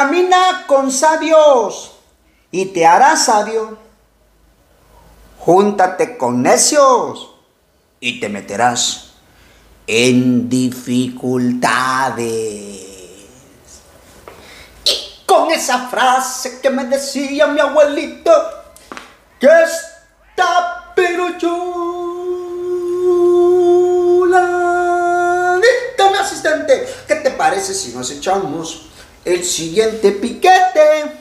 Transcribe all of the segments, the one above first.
Camina con sabios y te harás sabio. Júntate con necios y te meterás en dificultades. Y con esa frase que me decía mi abuelito, que está pero chula. Listo, mi asistente. ¿Qué te parece si nos echamos el siguiente piquete?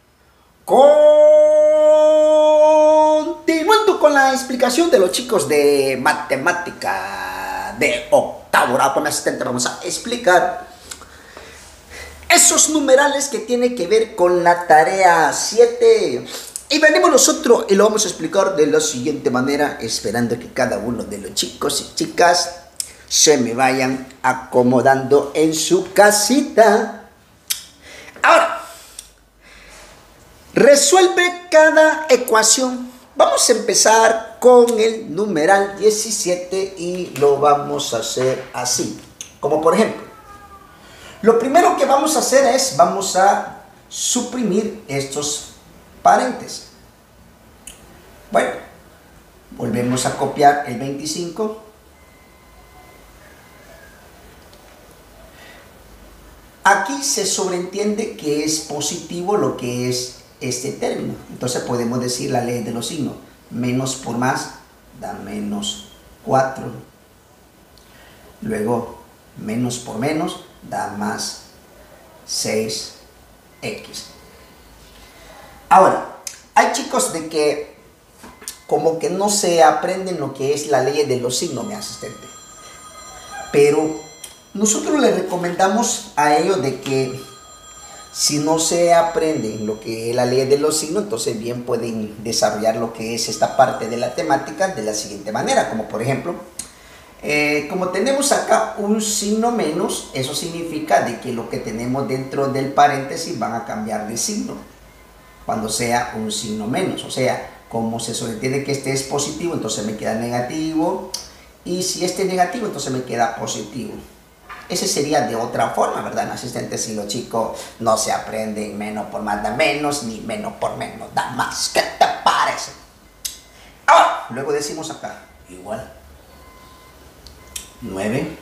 Continuando con la explicación de los chicos de matemática de octavo grado, con mi asistente vamos a explicar esos numerales que tienen que ver con la tarea 7. Y venimos nosotros y lo vamos a explicar de la siguiente manera, esperando que cada uno de los chicos y chicas se me vayan acomodando en su casita. Ahora, resuelve cada ecuación. Vamos a empezar con el numeral 17 y lo vamos a hacer así. Como por ejemplo, lo primero que vamos a hacer es, vamos a suprimir estos paréntesis. Bueno, volvemos a copiar el 25. Aquí se sobreentiende que es positivo lo que es este término. Entonces podemos decir la ley de los signos. Menos por más da menos 4. Luego, menos por menos da más 6x. Ahora, hay chicos de que como que no se aprenden lo que es la ley de los signos, mi asistente. Pero nosotros les recomendamos a ellos de que si no se aprenden lo que es la ley de los signos, entonces bien pueden desarrollar lo que es esta parte de la temática de la siguiente manera. Como por ejemplo, como tenemos acá un signo menos, eso significa de que lo que tenemos dentro del paréntesis van a cambiar de signo cuando sea un signo menos. O sea, como se sobreentiende que este es positivo, entonces me queda negativo. Y si este es negativo, entonces me queda positivo. Ese sería de otra forma, ¿verdad, asistente? Si los chicos no se aprenden menos por más da menos, ni menos por menos da más. ¿Qué te parece? Ahora, luego decimos acá, igual. 9.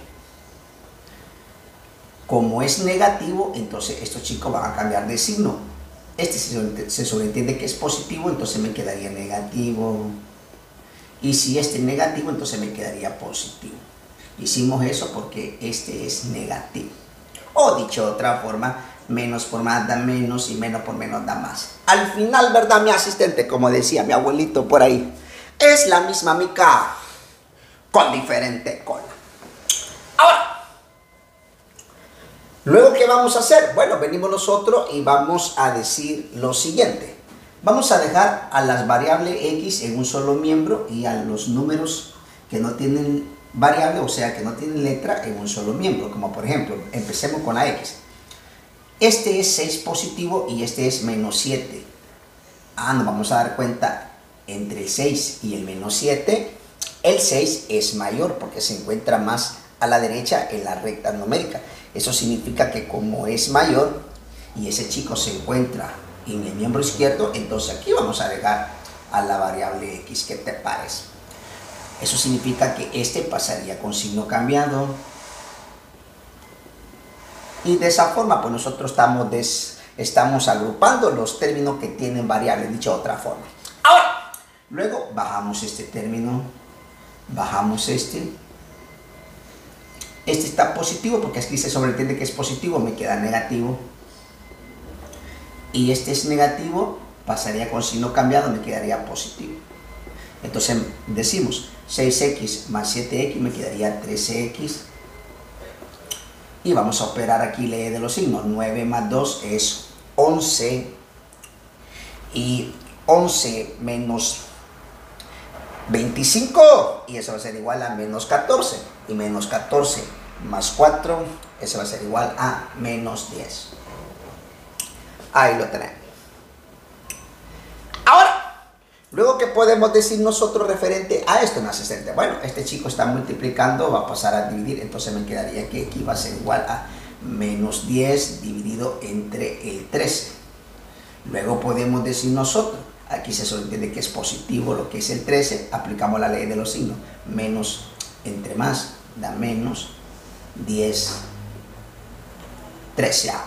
Como es negativo, entonces estos chicos van a cambiar de signo. Este se sobreentiende que es positivo, entonces me quedaría negativo. Y si este es negativo, entonces me quedaría positivo. Hicimos eso porque este es negativo. O dicho de otra forma, menos por más da menos y menos por menos da más. Al final, ¿verdad, mi asistente? Como decía mi abuelito por ahí, es la misma mica con diferente cola. Ahora, luego, ¿qué vamos a hacer? Bueno, venimos nosotros y vamos a decir lo siguiente. Vamos a dejar a las variables x en un solo miembro y a los números que no tienen variable, o sea que no tienen letra, en un solo miembro. Como por ejemplo, empecemos con la x. Este es 6 positivo y este es menos 7. Nos vamos a dar cuenta, entre el 6 y el menos 7, el 6 es mayor porque se encuentra más a la derecha en la recta numérica. Eso significa que como es mayor y ese chico se encuentra en el miembro izquierdo, entonces aquí vamos a agregar a la variable x. ¿Qué te parece? Eso significa que este pasaría con signo cambiado. Y de esa forma, pues nosotros estamos agrupando los términos que tienen variables, dicho de otra forma. Ahora, luego bajamos este término, bajamos este. Este está positivo porque aquí se sobreentiende que es positivo, me queda negativo. Y este es negativo, pasaría con signo cambiado, me quedaría positivo. Entonces decimos 6x más 7x me quedaría 13x. Y vamos a operar aquí ley de los signos. 9 más 2 es 11. Y 11 menos 25. Y eso va a ser igual a menos 14. Y menos 14 más 4, eso va a ser igual a menos 10. Ahí lo tenemos. Ahora, luego, ¿qué podemos decir nosotros referente a esto, mi asistente? Bueno, este chico está multiplicando, va a pasar a dividir, entonces me quedaría que aquí va a ser igual a menos 10 dividido entre el 13. Luego podemos decir nosotros, aquí se sobreentiende que es positivo lo que es el 13, aplicamos la ley de los signos, menos entre más da menos 10 treceavo.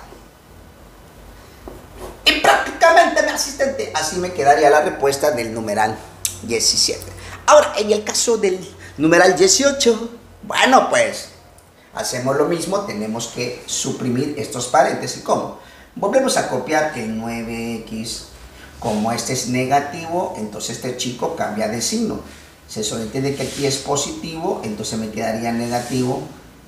Y prácticamente, mi asistente, así me quedaría la respuesta del numeral 17. Ahora, en el caso del numeral 18, bueno, pues hacemos lo mismo, tenemos que suprimir estos paréntesis. ¿Cómo? Volvemos a copiar el 9x. Como este es negativo, entonces este chico cambia de signo. Se sobreentiende que aquí es positivo, entonces me quedaría negativo.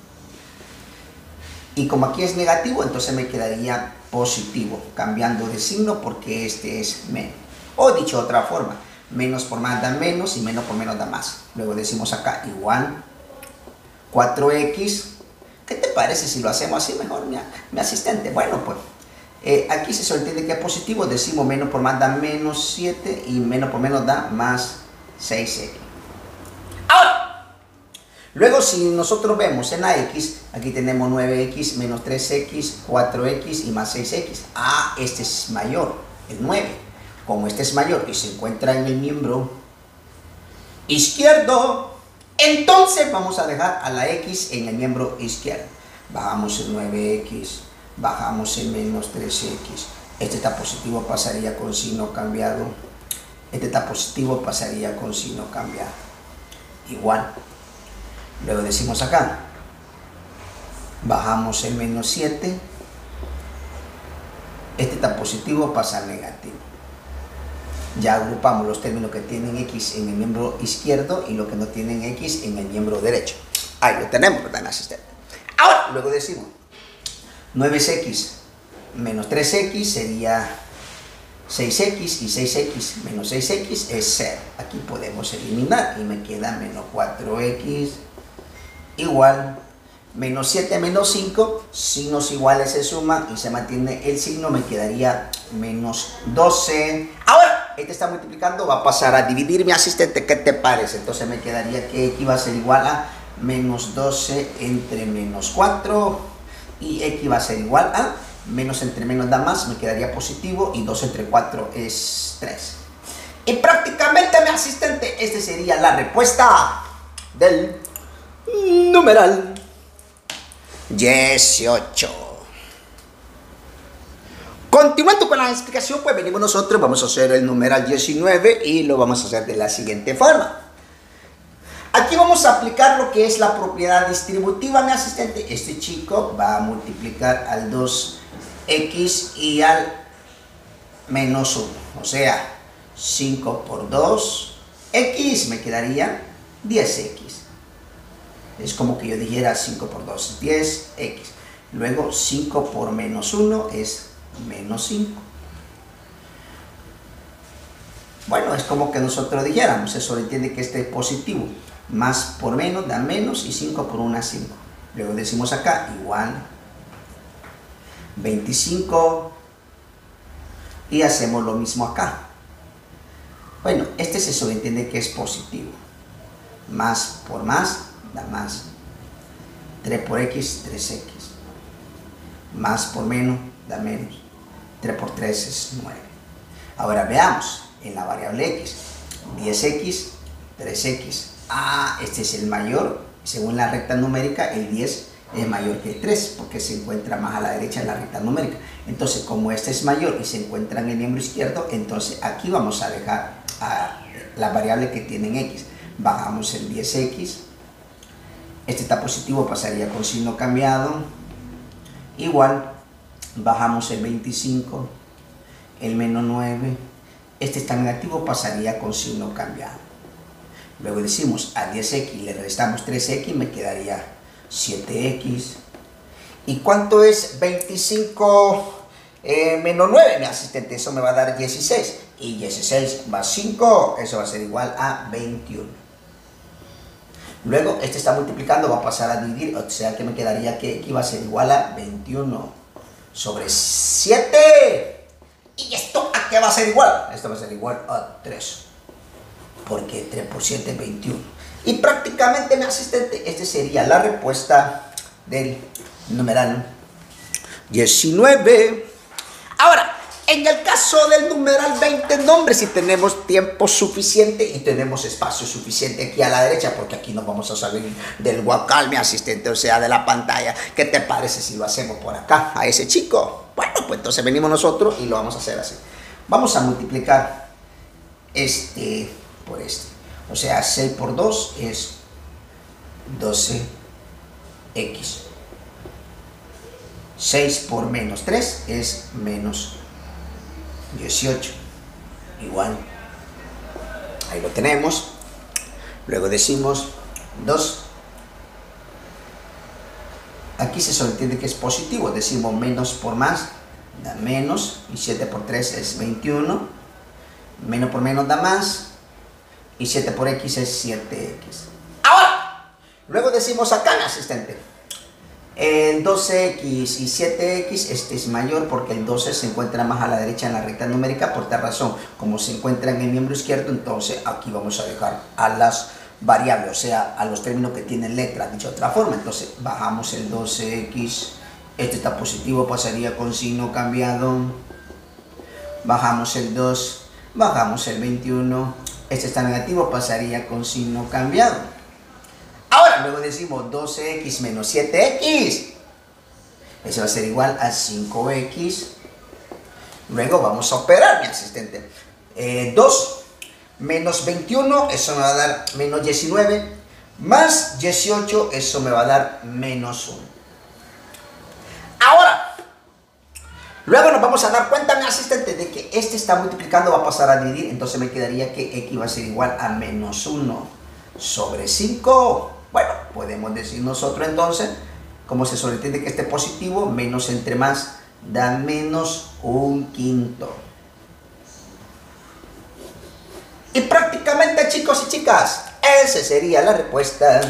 Y como aquí es negativo, entonces me quedaría positivo, cambiando de signo porque este es menos. O dicho de otra forma, menos por más da menos y menos por menos da más. Luego decimos acá igual 4x. ¿Qué te parece si lo hacemos así mejor, mi asistente? Bueno, pues aquí se sobreentiende que es positivo, decimos menos por más da menos 7 y menos por menos da más 6x. Ahora, luego si nosotros vemos en la x, aquí tenemos 9x menos 3x, 4x y más 6x. Ah, este es mayor, el 9. Como este es mayor y se encuentra en el miembro izquierdo, entonces vamos a dejar a la x en el miembro izquierdo. Bajamos el 9x, bajamos el menos 3x. Este está positivo, pasaría con signo cambiado. Este está positivo, pasaría con signo cambiado. Igual. Luego decimos acá, bajamos el menos 7. Este está positivo, pasa al negativo. Ya agrupamos los términos que tienen x en el miembro izquierdo y los que no tienen x en el miembro derecho. Ahí lo tenemos, ¿verdad, mi asistente? Ahora, luego decimos 9x menos 3x sería 6x y 6x menos 6x es 0. Aquí podemos eliminar y me queda menos 4x igual menos 7 menos 5, signos iguales se suman y se mantiene el signo, me quedaría menos 12. Ahora, este está multiplicando, va a pasar a dividir, mi asistente, ¿qué te parece? Entonces me quedaría que x va a ser igual a menos 12 entre menos 4 y x va a ser igual a menos entre menos da más, me quedaría positivo y 2 entre 4 es 3. Y prácticamente, mi asistente, esta sería la respuesta del numeral 18. Continuando con la explicación, pues venimos nosotros, vamos a hacer el numeral 19 y lo vamos a hacer de la siguiente forma. Aquí vamos a aplicar lo que es la propiedad distributiva, mi asistente. Este chico va a multiplicar al 2x y al menos 1. O sea, 5 por 2, x me quedaría 10x. Es como que yo dijera 5 por 2 es 10x. Luego 5 por menos 1 es menos 5. Bueno, es como que nosotros dijéramos, se sobreentiende que este es positivo. Más por menos da menos y 5 por 1 es 5. Luego decimos acá igual 25 y hacemos lo mismo acá. Bueno, este se sobreentiende que es positivo. Más por más da más. 3 por x, 3x. Más por menos da menos. 3 por 3 es 9. Ahora veamos en la variable x. 10x, 3x. Ah, este es el mayor. Según la recta numérica, el 10 es mayor que el 3 porque se encuentra más a la derecha en la recta numérica. Entonces, como este es mayor y se encuentra en el miembro izquierdo, entonces aquí vamos a dejar a la variable que tienen x. Bajamos el 10x. Este está positivo, pasaría con signo cambiado. Igual, bajamos el 25, el menos 9. Este está negativo, pasaría con signo cambiado. Luego decimos a 10x le restamos 3x, me quedaría 7x. ¿Y cuánto es 25 menos 9, mi asistente? Eso me va a dar 16. Y 16 más 5, eso va a ser igual a 21. Luego, este está multiplicando, va a pasar a dividir, o sea que me quedaría que x va a ser igual a 21 sobre 7. ¿Y esto a qué va a ser igual? Esto va a ser igual a 3. Porque 3 por 7 es 21. Y prácticamente, mi asistente, esta sería la respuesta del numeral 19. Ahora, en el caso del numeral 20, no, hombre, si tenemos tiempo suficiente y tenemos espacio suficiente aquí a la derecha, porque aquí nos vamos a salir del guacal, mi asistente, o sea, de la pantalla. ¿Qué te parece si lo hacemos por acá, a ese chico? Bueno, pues entonces venimos nosotros y lo vamos a hacer así. Vamos a multiplicar este por este. O sea, 6 por 2 es 12x. 6 por menos 3 es menos 18. Igual. Ahí lo tenemos. Luego decimos 2. Aquí se sobreentiende que es positivo. Decimos menos por más da menos. Y 7 por 3 es 21. Menos por menos da más. Y 7 por x es 7x. Ahora, luego decimos acá, mi asistente. El 12x y 7x, este es mayor porque el 12 se encuentra más a la derecha en la recta numérica. Por tal razón, como se encuentra en el miembro izquierdo, entonces aquí vamos a dejar a las variables, o sea, a los términos que tienen letras, dicho de otra forma. Entonces bajamos el 12x, este está positivo, pasaría con signo cambiado. Bajamos el 2, bajamos el 21, este está negativo, pasaría con signo cambiado. Ahora, luego decimos 12x menos 7x. Eso va a ser igual a 5x. Luego vamos a operar, mi asistente. 2 menos 21, eso me va a dar menos 19. Más 18, eso me va a dar menos 1. Ahora, luego nos vamos a dar cuenta, mi asistente, de que este está multiplicando, va a pasar a dividir. Entonces me quedaría que x va a ser igual a menos 1 sobre 5. Bueno, podemos decir nosotros entonces, como se sobreentiende que este positivo, menos entre más da menos 1/5. Y prácticamente, chicos y chicas, esa sería la respuesta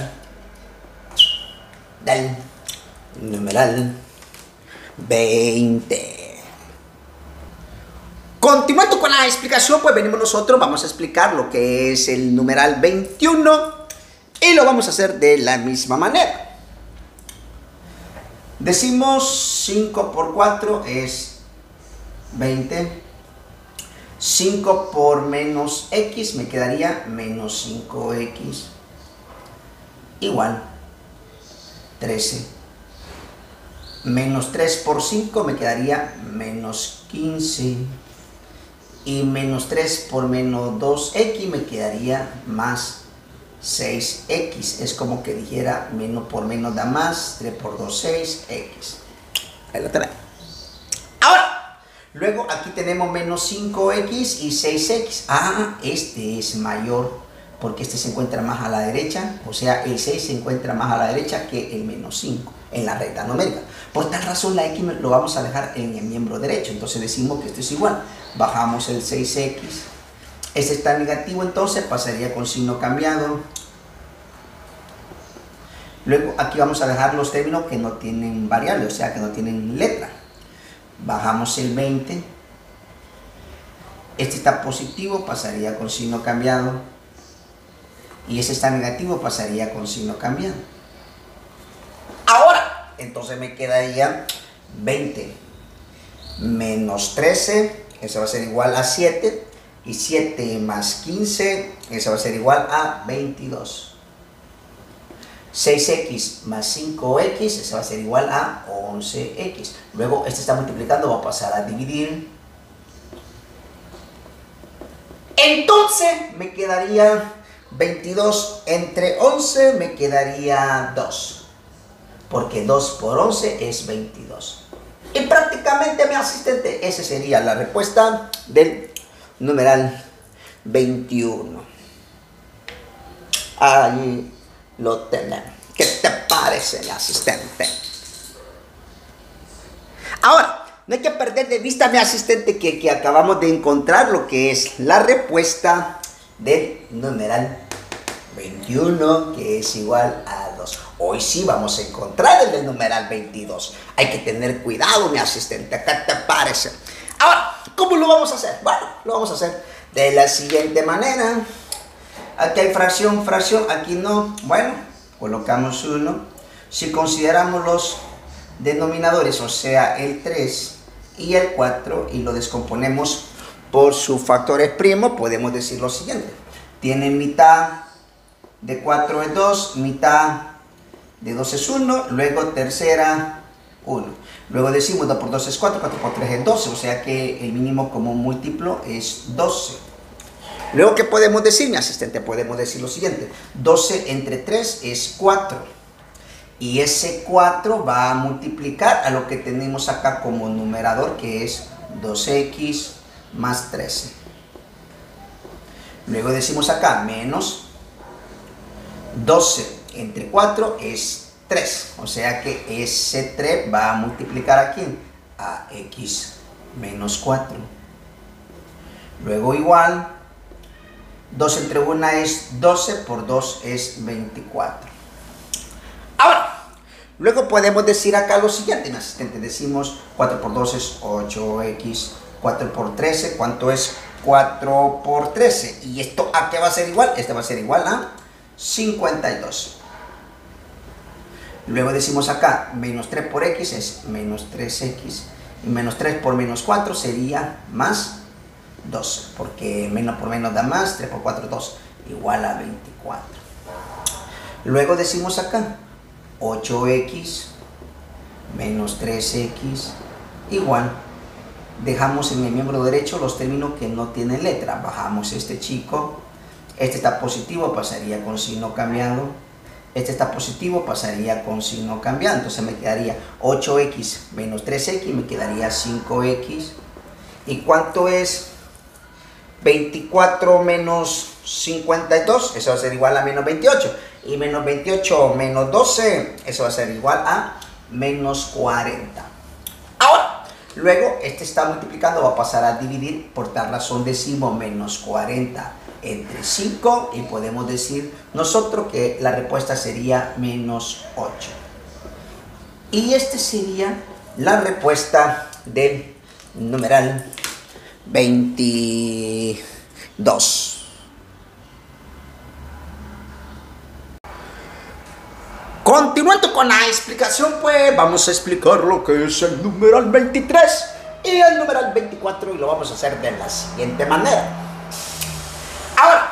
del numeral 20. Continuando con la explicación, pues venimos nosotros, vamos a explicar lo que es el numeral 21. Y lo vamos a hacer de la misma manera. Decimos 5 por 4 es 20. 5 por menos x me quedaría menos 5x. Igual 13. Menos 3 por 5 me quedaría menos 15. Y menos 3 por menos 2x me quedaría más 6x. Es como que dijera menos por menos da más, 3 por 2, 6x. Ahí lo tenemos. Ahora, luego aquí tenemos menos 5x y 6x. Ah, este es mayor porque este se encuentra más a la derecha. O sea, el 6 se encuentra más a la derecha que el menos 5 en la recta numérica. Por tal razón, la x lo vamos a dejar en el miembro derecho. Entonces decimos que esto es igual. Bajamos el 6x. Este está negativo, entonces pasaría con signo cambiado. Luego aquí vamos a dejar los términos que no tienen variable, o sea, que no tienen letra. Bajamos el 20. Este está positivo, pasaría con signo cambiado. Y este está negativo, pasaría con signo cambiado. Ahora, entonces me quedaría 20 menos 13, eso va a ser igual a 7. Y 7 más 15, eso va a ser igual a 22. 6x más 5x, eso va a ser igual a 11x. Luego este está multiplicando, va a pasar a dividir. Entonces me quedaría 22 entre 11, me quedaría 2. Porque 2 por 11 es 22. Y prácticamente, mi asistente, esa sería la respuesta del numeral 21. Ahí lo tenemos. ¿Qué te parece, mi asistente? Ahora, no hay que perder de vista, mi asistente, que acabamos de encontrar lo que es la respuesta del numeral 21, que es igual a 2. Hoy sí vamos a encontrar el del numeral 22. Hay que tener cuidado, mi asistente. ¿Qué te parece? Ahora, ¿cómo lo vamos a hacer? Bueno, lo vamos a hacer de la siguiente manera. Aquí hay fracción, fracción, aquí no. Bueno, colocamos 1. Si consideramos los denominadores, o sea, el 3 y el 4, y lo descomponemos por sus factores primos, podemos decir lo siguiente. Tiene mitad de 4 es 2, mitad de 2 es 1, luego tercera 1. Luego decimos 2 por 2 es 4, 4 por 3 es 12, o sea que el mínimo común múltiplo es 12. Luego, ¿qué podemos decir, mi asistente? Podemos decir lo siguiente. 12 entre 3 es 4. Y ese 4 va a multiplicar a lo que tenemos acá como numerador, que es 2x más 13. Luego decimos acá menos 12 entre 4 es 3. O sea que ese 3 va a multiplicar a ¿quién? A x menos 4. Luego igual, 2 entre 1 es 12, por 2 es 24. Ahora, luego podemos decir acá lo siguiente, mi asistente. Decimos 4 por 2 es 8x, 4 por 13, ¿cuánto es 4 por 13? ¿Y esto a qué va a ser igual? Este va a ser igual a 52. Luego decimos acá, menos 3 por x es menos 3x, y menos 3 por menos 4 sería más 12, porque menos por menos da más, 3 por 4 2, igual a 24. Luego decimos acá, 8x menos 3x igual, dejamos en el miembro derecho los términos que no tienen letra, bajamos este chico, este está positivo, pasaría con signo cambiado, este está positivo, pasaría con signo cambiado, entonces me quedaría 8x menos 3x, me quedaría 5x. ¿Y cuánto es 24 menos 52? Eso va a ser igual a menos 28. Y menos 28 menos 12, eso va a ser igual a menos 40. Ahora, luego este está multiplicando, va a pasar a dividir, por tal razón decimos menos 40 entre 5, y podemos decir nosotros que la respuesta sería menos 8. Y este sería la respuesta del numeral 22. Continuando con la explicación, pues vamos a explicar lo que es el numeral 23 y el numeral 24, y lo vamos a hacer de la siguiente manera. Ahora,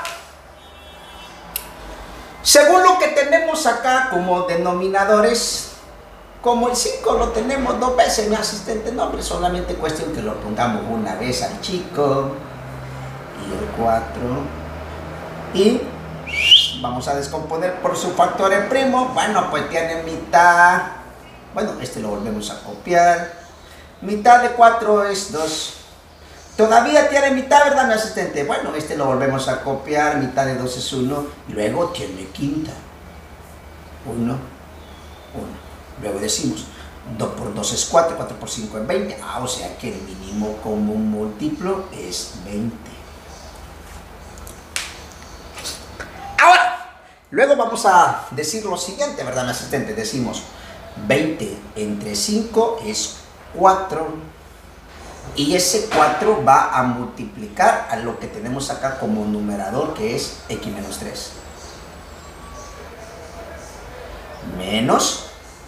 según lo que tenemos acá como denominadores, como el 5 lo tenemos 2 veces, mi asistente, no, hombre, solamente cuestión que lo pongamos una vez al chico, y el 4, y vamos a descomponer por su factores primos. Bueno, pues tiene mitad, bueno, este lo volvemos a copiar, mitad de 4 es 2, todavía tiene mitad, ¿verdad, mi asistente? Bueno, este lo volvemos a copiar, mitad de 2 es 1, y luego tiene quinta, 1, 1. Luego decimos 2 por 2 es 4, 4 por 5 es 20, o sea que el mínimo común múltiplo es 20. Ahora, luego vamos a decir lo siguiente, ¿verdad, mi asistente? Decimos 20 entre 5 es 4, y ese 4 va a multiplicar a lo que tenemos acá como numerador, que es x menos 3. Menos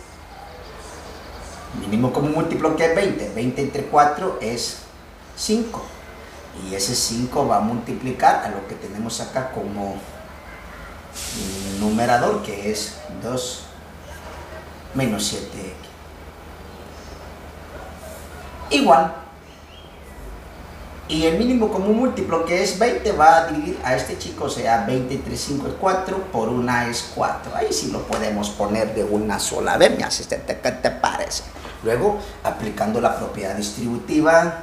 mínimo común múltiplo, que es 20. 20 entre 4 es 5. Y ese 5 va a multiplicar a lo que tenemos acá como numerador, que es 2 menos 7x. Igual. Y el mínimo común múltiplo, que es 20, va a dividir a este chico, o sea, 20 entre 5 es 4, por 1 es 4. Ahí sí lo podemos poner de una sola vez, mi asistente, ¿qué te parece? Luego, aplicando la propiedad distributiva,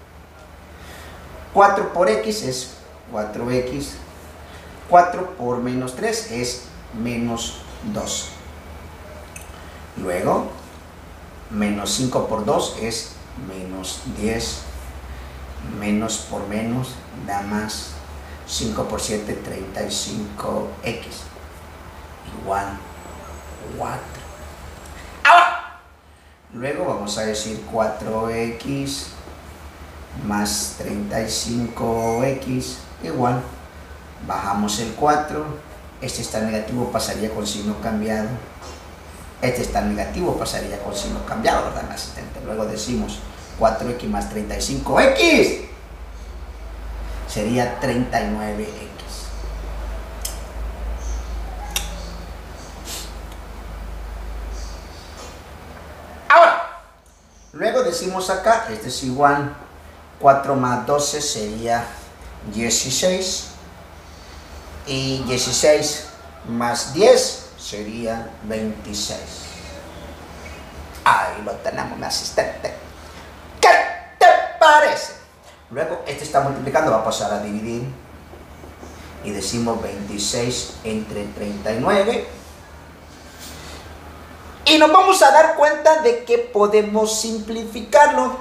4 por x es 4x, 4 por menos 3 es menos 2. Luego, menos 5 por 2 es menos 10. Menos por menos da más. 5 por 7, 35x. Igual 4. Ahora, luego vamos a decir 4x más 35x igual. Bajamos el 4. Este está negativo, pasaría con signo cambiado. Este está negativo, pasaría con signo cambiado, ¿verdad, mi asistente? Luego decimos 4x más 35x sería 39x. Ahora, luego decimos acá, este es igual, 4 más 12 sería 16. Y 16 más 10 sería 26. Ahí lo tenemos, mi asistente. ¿Qué te parece? Luego, este está multiplicando, va a pasar a dividir. Y decimos 26 entre 39. Y nos vamos a dar cuenta de que podemos simplificarlo.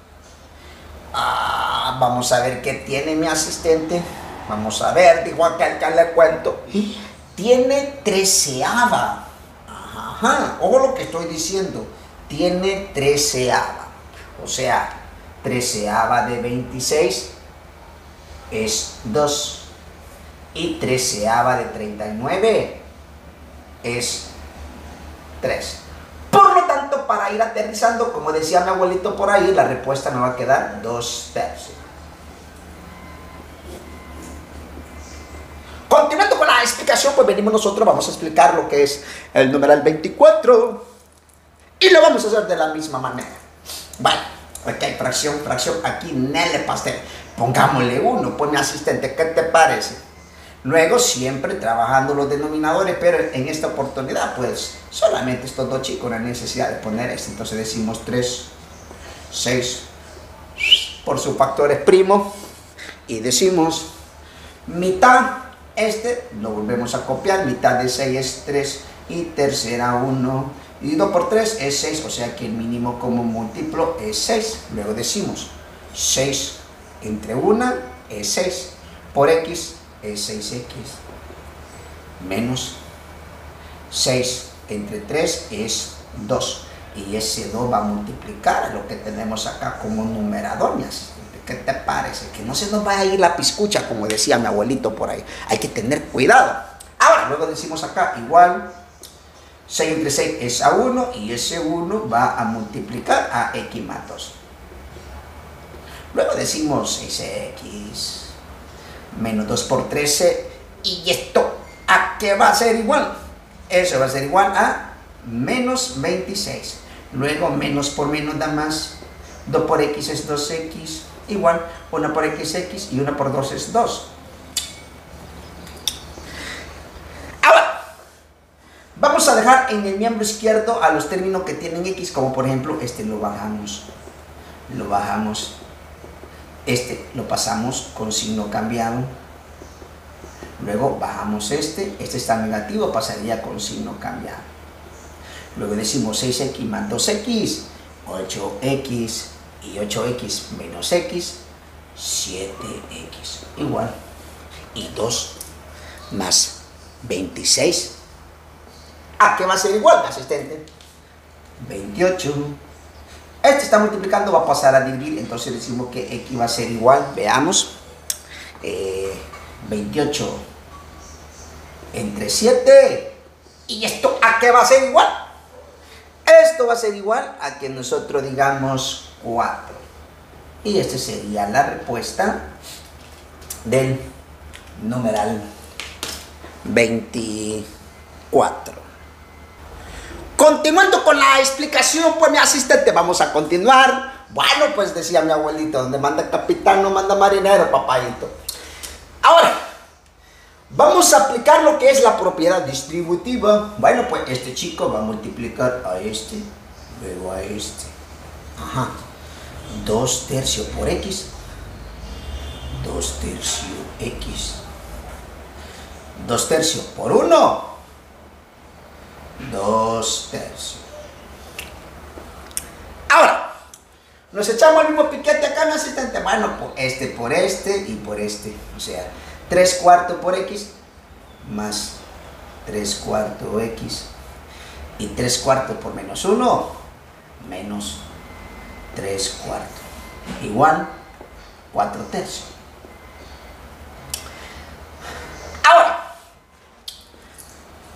Vamos a ver qué tiene mi asistente. Vamos a ver, digo aquel que le cuento. Tiene treceava. Ajá, ojo lo que estoy diciendo. Tiene treceava. O sea, treceava de 26 es 2. Y treceava de 39 es 3. Por lo tanto, para ir aterrizando, como decía mi abuelito por ahí, la respuesta me va a quedar 2/3. Continuando con la explicación, pues venimos nosotros, vamos a explicar lo que es el numeral 24. Y lo vamos a hacer de la misma manera. Vale, ok, fracción, aquí nele pastel. Pongámosle 1, pues mi asistente, ¿qué te parece? Luego siempre trabajando los denominadores, pero en esta oportunidad, pues solamente estos dos chicos, no hay necesidad de poner esto. Entonces decimos 3, 6, por sus factores primo. Y decimos mitad. Este lo volvemos a copiar, mitad de 6 es 3 y tercera 1 y 2 por 3 es 6, o sea que el mínimo como múltiplo es 6. Luego decimos 6 entre 1 es 6, por x es 6x, menos 6 entre 3 es 2, y ese 2 va a multiplicar a lo que tenemos acá como numerador, mi asistente. ¿Qué te parece? Que no se nos vaya a ir la piscucha, como decía mi abuelito por ahí. Hay que tener cuidado. Ahora, luego decimos acá, igual, 6 entre 6 es a 1, y ese 1 va a multiplicar a x más 2. Luego decimos 6x menos 2 por 13, y esto, ¿a qué va a ser igual? Eso va a ser igual a menos 26. Luego, menos por menos da más. 2 por x es 2x. Igual, 1 por xx y 1 por 2 es 2. Ahora, vamos a dejar en el miembro izquierdo a los términos que tienen x, como por ejemplo, este lo bajamos. Este lo pasamos con signo cambiado. Luego bajamos este está negativo, pasaría con signo cambiado. Luego decimos 6x más 2x, 8x. Y 8x menos x, 7x, igual. Y 2 más 26. ¿A qué va a ser igual, asistente? 28. Este está multiplicando, va a pasar a dividir, entonces decimos que x va a ser igual, veamos. 28 entre 7. ¿Y esto a qué va a ser igual? Esto va a ser igual a que nosotros digamos 4. Y esta sería la respuesta del numeral 24. Continuando con la explicación, pues mi asistente, vamos a continuar. Bueno, pues decía mi abuelito, donde manda capitán no manda marinero, papayito. Ahora, vamos a aplicar lo que es la propiedad distributiva. Bueno, pues este chico va a multiplicar a este, luego a este. Ajá. 2 tercios por x. 2 tercios x. 2 tercios por 1. 2 tercios. Ahora, nos echamos el mismo piquete acá, mi asistente. Bueno, por este y por este. O sea, 3 cuartos por x más 3 cuartos x. Y 3 cuartos por menos 1 menos 3 cuartos. Igual 4 tercios.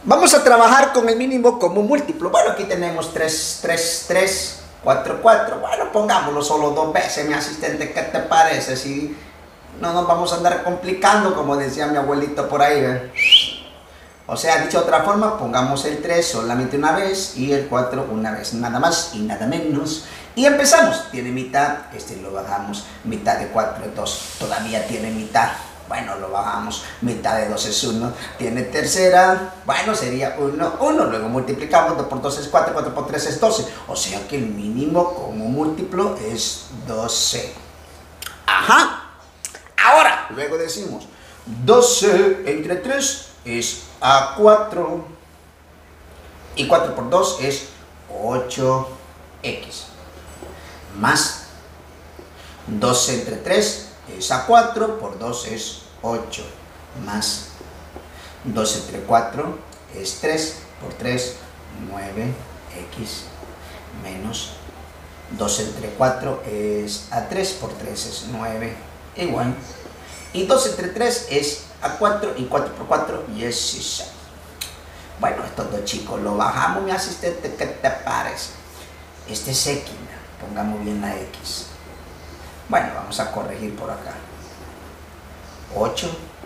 Vamos a trabajar con el mínimo común múltiplo. Bueno, aquí tenemos 3, 3, 3, 4, 4. Bueno, pongámoslo solo 2 veces, mi asistente. ¿Qué te parece? Si no nos vamos a andar complicando, como decía mi abuelito por ahí, ¿eh? O sea, dicho de otra forma, pongamos el 3 solamente una vez y el 4 una vez. Nada más y nada menos. Y empezamos. Tiene mitad. Este lo bajamos. Mitad de 4 es 2. Todavía tiene mitad. Bueno, lo bajamos, mitad de 2 es 1, tiene tercera, bueno, sería 1, 1, luego multiplicamos, 2 por 2 es 4, 4 por 3 es 12, o sea que el mínimo como múltiplo es 12. Ajá, ahora, luego decimos, 12 entre 3 es A4, y 4 por 2 es 8x, más 12 entre 3 es A4, por 2 es 8, más 2 entre 4 es 3, por 3, 9x, menos 2 entre 4 es A3, por 3 es 9, igual. Y 2 entre 3 es A4, y 4 por 4 y es 16. Bueno, estos dos chicos lo bajamos, mi asistente, ¿qué te parece? Este es X, pongamos bien la X. Bueno, vamos a corregir por acá. 8x.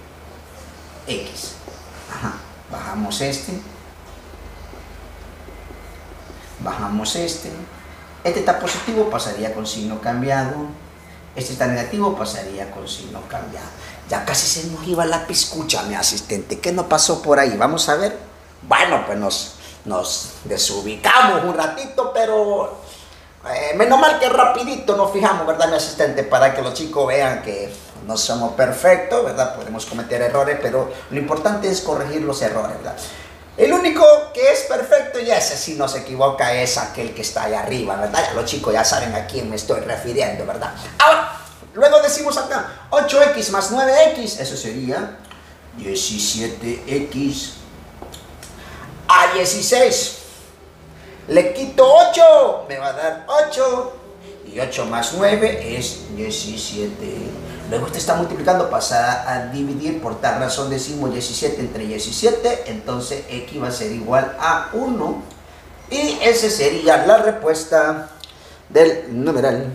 Ajá. Bajamos este. Bajamos este. Este está positivo, pasaría con signo cambiado. Este está negativo, pasaría con signo cambiado. Ya casi se nos iba la piscucha, mi asistente. ¿Qué nos pasó por ahí? Vamos a ver. Bueno, pues nos desubicamos un ratito, pero menos mal que rapidito nos fijamos, ¿verdad, mi asistente? Para que los chicos vean que no somos perfectos, ¿verdad? Podemos cometer errores, pero lo importante es corregir los errores, ¿verdad? El único que es perfecto y ese sí no se equivoca es aquel que está allá arriba, ¿verdad? Ya los chicos ya saben a quién me estoy refiriendo, ¿verdad? Ahora, luego decimos acá, 8x más 9x, eso sería 17x a 16. Le quito 8, me va a dar 8, y 8 más 9 es 17. Luego usted está multiplicando, pasa a dividir, por tal razón decimos 17 entre 17, entonces X va a ser igual a 1, y esa sería la respuesta del numeral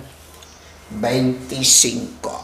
25.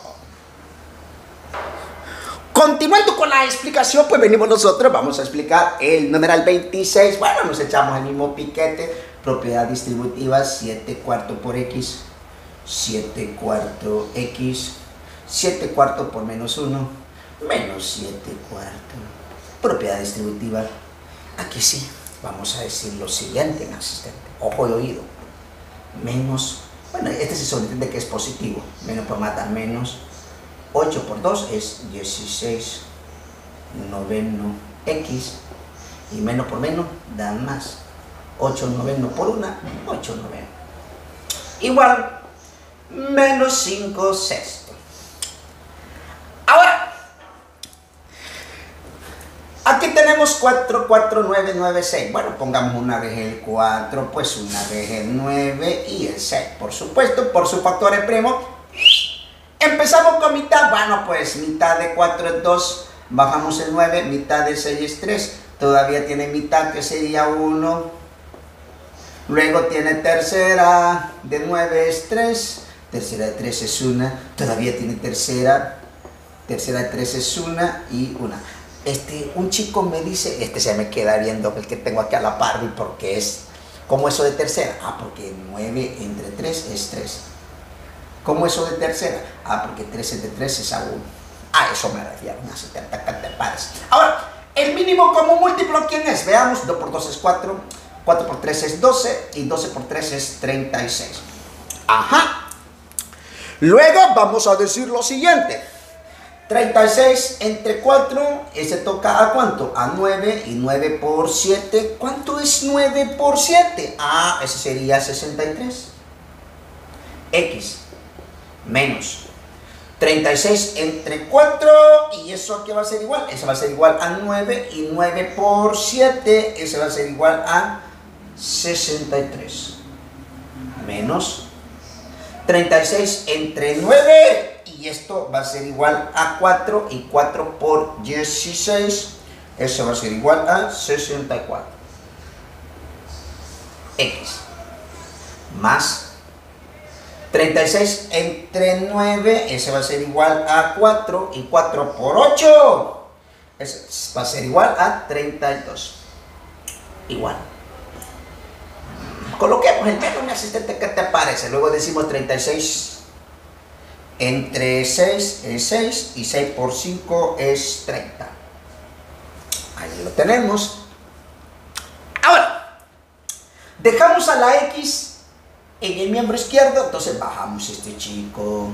Continuando con la explicación, pues venimos nosotros, vamos a explicar el numeral 26. Bueno, nos echamos el mismo piquete. Propiedad distributiva 7 cuartos por x, 7 cuartos x, 7 cuartos por menos 1, menos 7 cuartos. Propiedad distributiva. Aquí sí, vamos a decir lo siguiente, mi asistente. Ojo de oído. Menos, bueno, este se sobreentiende que es positivo. Menos por más da menos. 8 por 2 es 16 noveno x, y menos por menos da más. 8 noveno por 1, 8 noveno. Igual, menos 5 sextos. Ahora, aquí tenemos 4, 4, 9, 9, 6. Bueno, pongamos una vez el 4, pues una vez el 9 y el 6. Por supuesto, por sus factores primos. Empezamos con mitad, bueno, pues mitad de 4 es 2, bajamos el 9, mitad de 6 es 3, todavía tiene mitad que sería 1, luego tiene tercera de 9 es 3, tercera de 3 es 1, todavía tiene tercera de 3 es 1 y 1. Un chico me dice, se me queda viendo el que tengo aquí a la par, porque es, ¿cómo eso de tercera? Ah, porque 9 entre 3 es 3. ¿Cómo eso de tercera? Ah, porque 3 entre 3 es a 1. A eso me refiero, una 70 pares. Ahora, el mínimo común múltiplo, ¿quién es? Veamos, 2 por 2 es 4, 4 por 3 es 12, y 12 por 3 es 36. Ajá. Luego vamos a decir lo siguiente. 36 entre 4, ese toca ¿a cuánto? A 9, y 9 por 7. ¿Cuánto es 9 por 7? Ah, ese sería 63. X. Menos 36 entre 4, y eso que va a ser igual, eso va a ser igual a 9, y 9 por 7, eso va a ser igual a 63, menos 36 entre 9, y esto va a ser igual a 4, y 4 por 16, Eso va a ser igual a 64. X más 36 entre 9, ese va a ser igual a 4, y 4 por 8, eso va a ser igual a 32. Igual. Coloquemos el menos, mi asistente, ¿qué te parece? Luego decimos 36 entre 6 es 6, y 6 por 5 es 30. Ahí lo tenemos. Ahora, dejamos a la X en el miembro izquierdo, entonces bajamos este chico,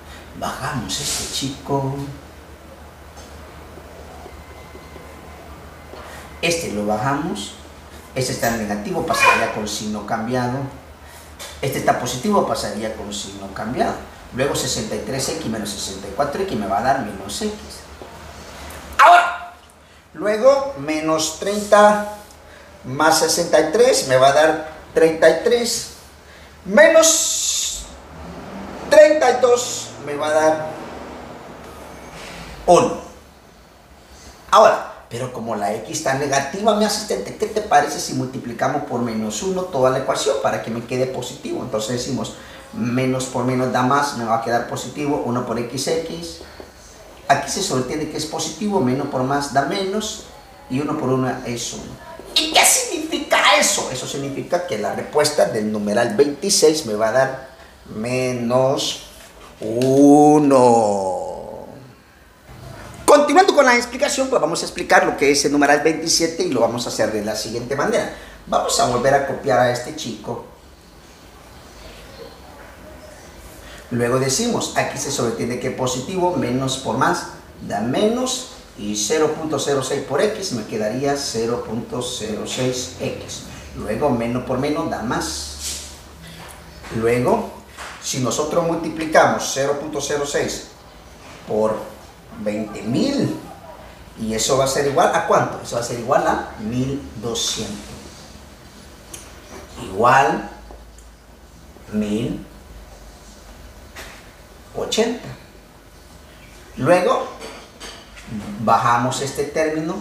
este lo bajamos, este está en negativo, pasaría con signo cambiado, este está positivo, pasaría con signo cambiado, luego 63x menos 64x me va a dar menos x. Ahora, luego menos 30 más 63 me va a dar 33, menos 32 me va a dar 1. Ahora, pero como la X está negativa, mi asistente, ¿qué te parece si multiplicamos por menos 1 toda la ecuación para que me quede positivo? Entonces decimos, menos por menos da más, me va a quedar positivo, 1 por x. Aquí se sobreentiende que es positivo, menos por más da menos, y 1 por 1 es 1. ¿Y qué significa eso? Eso significa que la respuesta del numeral 26 me va a dar menos 1. Continuando con la explicación, pues vamos a explicar lo que es el numeral 27 y lo vamos a hacer de la siguiente manera. Vamos a volver a copiar a este chico. Luego decimos, aquí se sobreentiende que positivo, menos por más da menos, y 0.06 por x me quedaría 0.06x. Luego menos por menos da más. Luego, si nosotros multiplicamos 0.06 por 20.000, y eso va a ser igual a ¿cuánto? Eso va a ser igual a 1.200. Igual 1.080. Luego bajamos este término,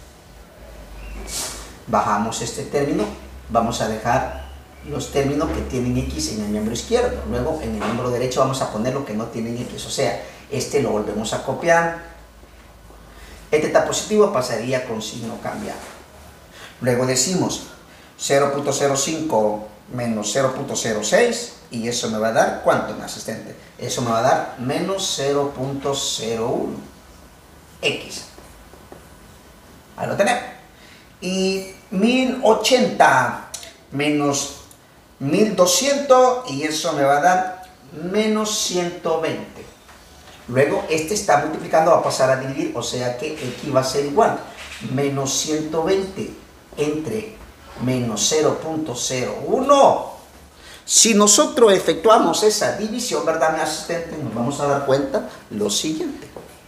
vamos a dejar los términos que tienen x en el miembro izquierdo, luego en el miembro derecho vamos a poner lo que no tienen x, o sea, este lo volvemos a copiar, este está positivo, pasaría con signo cambiado. Luego decimos 0.05 menos 0.06, y eso me va a dar, ¿cuánto, mi asistente? Eso me va a dar menos 0.01 x. Ahí lo tenemos. Y 1080 menos 1200, y eso me va a dar menos 120. Luego este está multiplicando, va a pasar a dividir, o sea que x va a ser igual menos 120 entre menos 0.01. Si nosotros efectuamos esa división, ¿verdad, mi asistente? Nos vamos a dar cuenta lo siguiente.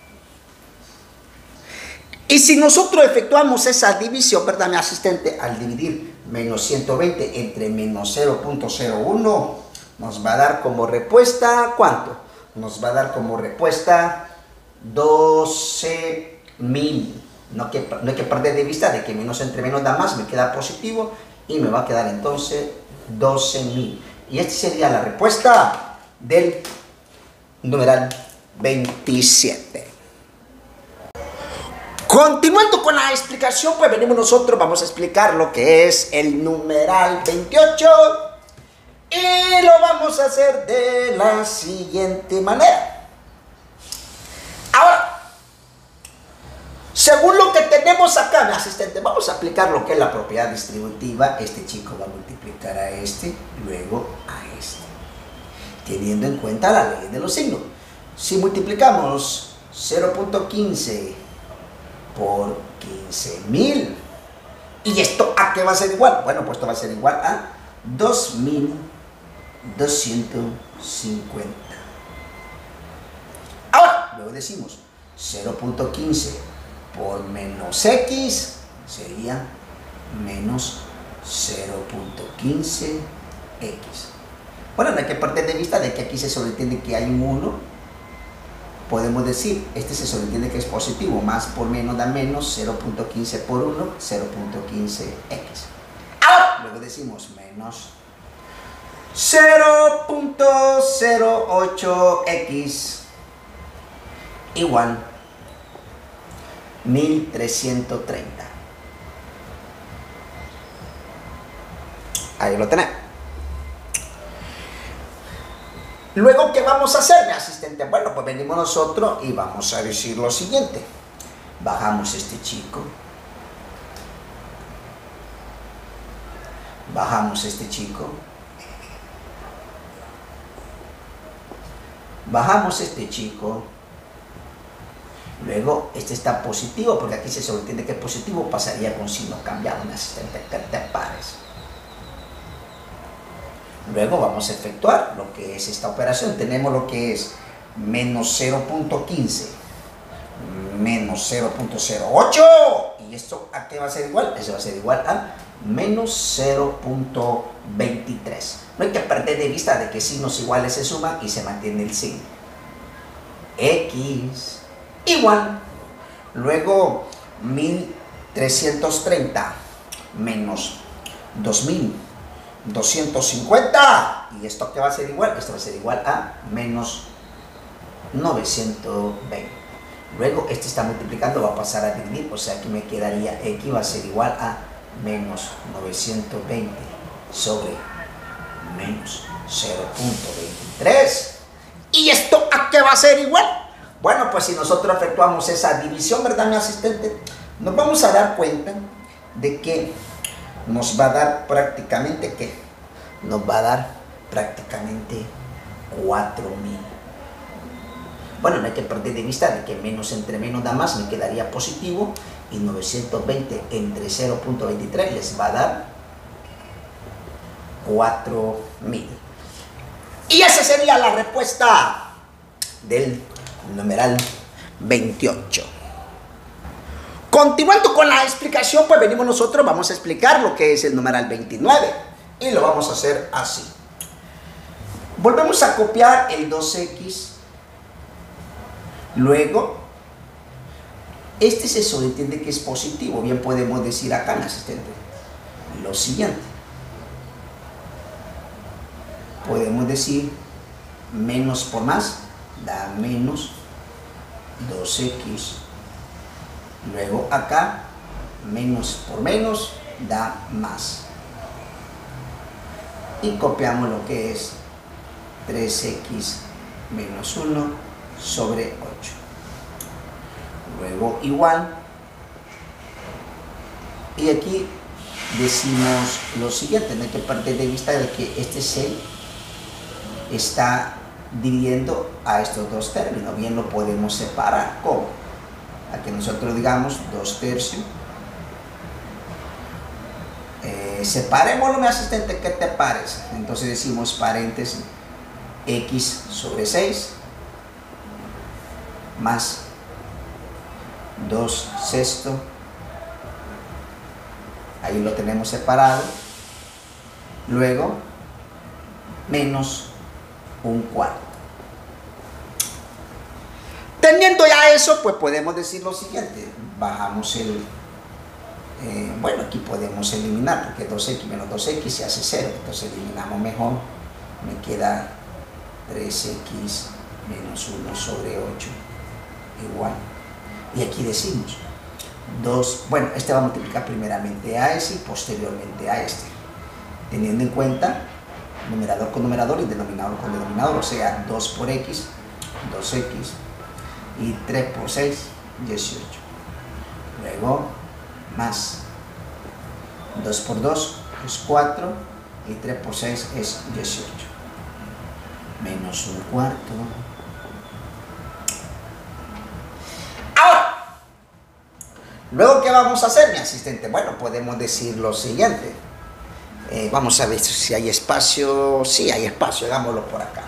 Y si nosotros efectuamos esa división, ¿verdad, mi asistente? Al dividir menos 120 entre menos 0.01, nos va a dar como respuesta, ¿cuánto? Nos va a dar como respuesta 12.000. No hay que perder de vista de que menos entre menos da más, me queda positivo, y me va a quedar entonces 12.000. Y esta sería la respuesta del numeral 27. Continuando con la explicación, pues venimos nosotros, vamos a explicar lo que es el numeral 28, y lo vamos a hacer de la siguiente manera. Ahora, según lo que tenemos acá, mi asistente, vamos a aplicar lo que es la propiedad distributiva. Este chico va a multiplicar a este, luego a este, teniendo en cuenta la ley de los signos. Si multiplicamos 0.15 por 15.000, ¿y esto a qué va a ser igual? Bueno, pues esto va a ser igual a 2.250. Ahora, luego decimos 0.15 por menos x sería menos 0.15x. Bueno, no hay que perder de vista de que aquí se sobreentiende que hay un 1, podemos decir, este se sobreentiende que es positivo, más por menos da menos, 0.15 por 1, 0.15x. Ahora, luego decimos menos 0.08x igual 1330. Ahí lo tenemos. Luego, ¿qué vamos a hacer, mi asistente? Bueno, pues venimos nosotros y vamos a decir lo siguiente. Bajamos este chico. Bajamos este chico. Bajamos este chico. Luego, este está positivo, porque aquí se sobreentiende que es positivo, pasaría con signo cambiado, mi asistente, que te pares. Luego vamos a efectuar lo que es esta operación. Tenemos lo que es menos 0.15 menos 0.08. ¿Y esto a qué va a ser igual? Eso va a ser igual a menos 0.23. No hay que perder de vista de que signos iguales se suman y se mantiene el signo. X igual. Luego 1330 menos 2250. ¿Y esto qué va a ser igual? Esto va a ser igual a menos 920. Luego este está multiplicando, va a pasar a dividir, o sea que me quedaría X va a ser igual a menos 920 sobre menos 0.23. ¿Y esto a qué va a ser igual? Bueno, pues si nosotros efectuamos esa división, ¿verdad, mi asistente? Nos vamos a dar cuenta de que nos va a dar prácticamente, ¿qué? Nos va a dar prácticamente 4000. Bueno, no hay que perder de vista de que menos entre menos da más, me quedaría positivo, y 920 entre 0.23 les va a dar 4000. Y esa sería la respuesta del numeral 28. Continuando con la explicación, pues venimos nosotros, vamos a explicar lo que es el numeral 29. Y lo vamos a hacer así. Volvemos a copiar el 2x. Luego, este se sobreentiende que es positivo. Bien podemos decir acá, mi asistente, lo siguiente. Podemos decir menos por más da menos 2x. Luego acá, menos por menos da más. Y copiamos lo que es 3x menos 1 sobre 8. Luego igual. Y aquí decimos lo siguiente, no hay que perder de vista de que este se está dividiendo a estos dos términos. Bien lo podemos separar. ¿Cómo? A que nosotros digamos 2 tercios. Separémoslo, mi asistente, ¿qué te parece? Entonces decimos paréntesis x sobre 6 más 2 sextos. Ahí lo tenemos separado. Luego menos 1/4. Teniendo ya eso, pues podemos decir lo siguiente. Bajamos el... bueno, aquí podemos eliminar, porque 2x menos 2x se hace 0. Entonces eliminamos mejor. Me queda 3x menos 1 sobre 8 igual. Y aquí decimos 2, bueno, este va a multiplicar primeramente a ese y posteriormente a este, teniendo en cuenta numerador con numerador y denominador con denominador, o sea, 2 por x, 2x, y 3 por 6, 18. Luego, más 2 por 2 es 4, y 3 por 6 es 18. Menos 1/4. Ahora, luego, ¿qué vamos a hacer, mi asistente? Bueno, podemos decir lo siguiente. Vamos a ver si hay espacio. Sí, hay espacio, hagámoslo por acá.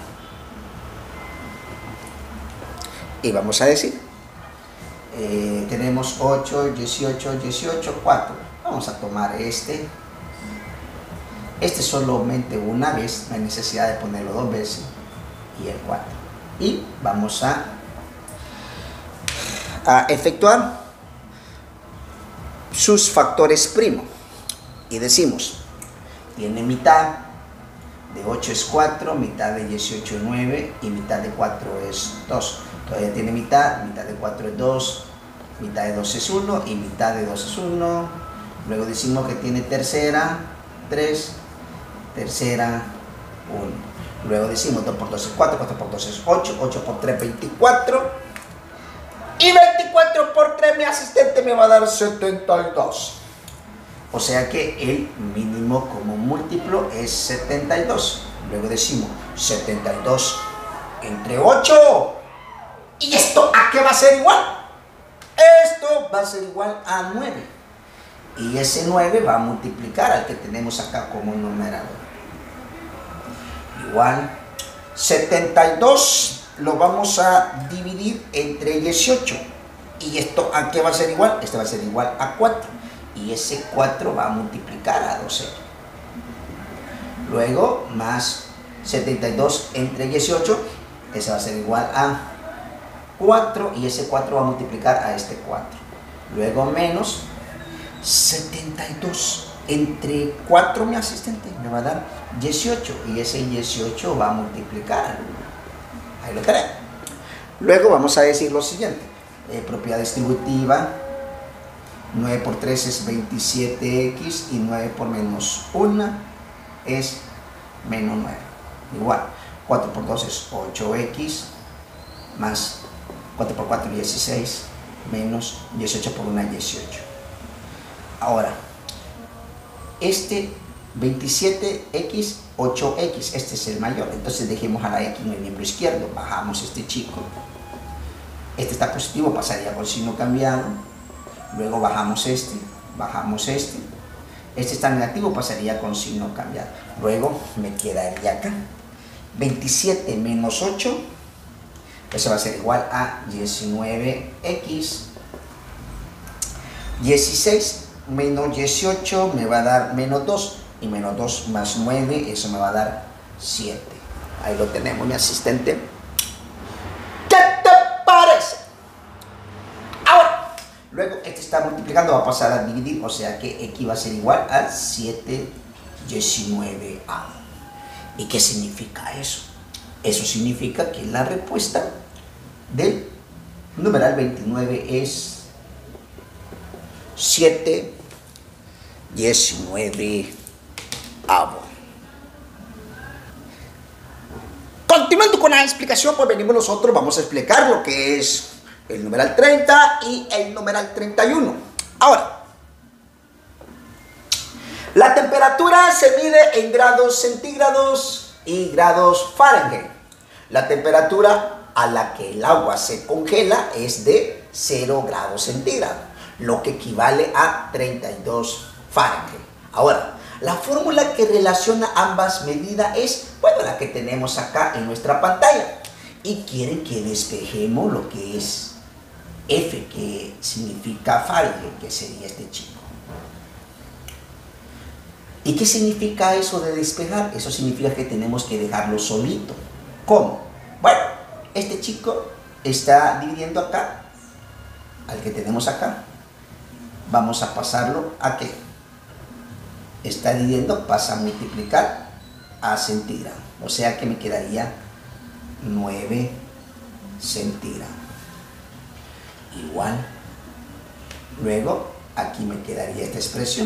Y vamos a decir, tenemos 8, 18, 18, 4. Vamos a tomar este. Este solamente una vez, no hay necesidad de ponerlo 2 veces. Y el 4. Y vamos a a efectuar sus factores primo. Y decimos, tiene mitad de 8 es 4, mitad de 18 es 9 y mitad de 4 es 2. Todavía tiene mitad de 4 es 2, mitad de 2 es 1 y mitad de 2 es 1. Luego decimos que tiene tercera, 3, tercera, 1. Luego decimos 2 por 2 es 4, 4 por 2 es 8, 8 por 3 24. Y 24 por 3 mi asistente me va a dar 72. O sea que el mínimo común múltiplo es 72. Luego decimos 72 entre 8. ¿Y esto a qué va a ser igual? Esto va a ser igual a 9. Y ese 9 va a multiplicar al que tenemos acá como numerador. Igual 72 lo vamos a dividir entre 18. ¿Y esto a qué va a ser igual? Este va a ser igual a 4. Y ese 4 va a multiplicar a 12. Luego más 72 entre 18. Ese va a ser igual a 4. Y ese 4 va a multiplicar a este 4. Luego menos 72 entre 4 mi asistente me va a dar 18 y ese 18 va a multiplicar. Ahí lo tenemos. Luego vamos a decir lo siguiente. Propiedad distributiva. 9 por 3 es 27x y 9 por menos 1 es menos 9. Igual. 4 por 2 es 8x más 4 por 4 16 menos 18 por 1 18. Ahora, este 27x, 8x, este es el mayor, entonces dejemos a la x en el miembro izquierdo, bajamos este chico, este está positivo, pasaría por signo cambiado, luego bajamos este está negativo, pasaría con signo cambiado, luego me quedaría acá, 27 menos 8, eso va a ser igual a 19x, 16 menos 18 me va a dar menos 2 y menos 2 más 9, eso me va a dar 7. Ahí lo tenemos, mi asistente. ¿Qué te parece? Ahora, luego este está multiplicando, va a pasar a dividir, o sea que x va a ser igual a 7 19a. ¿Y qué significa eso? Eso significa que la respuesta del numeral 29 es 7 19 avo. Continuando con la explicación, pues venimos nosotros, vamos a explicar lo que es el numeral 30 y el numeral 31. Ahora, la temperatura se mide en grados centígrados y grados Fahrenheit. La temperatura a la que el agua se congela es de 0 grados centígrados, lo que equivale a 32 Fahrenheit. Ahora, la fórmula que relaciona ambas medidas es, bueno, la que tenemos acá en nuestra pantalla. Y quieren que despejemos lo que es F, que significa Fahrenheit, que sería este chico. ¿Y qué significa eso de despejar? Eso significa que tenemos que dejarlo solito. ¿Cómo? Bueno, este chico está dividiendo acá, al que tenemos acá. Vamos a pasarlo a ¿qué? Está dividiendo, pasa a multiplicar a centígrado. O sea que me quedaría 9 centígrados. Igual. Luego, aquí me quedaría esta expresión.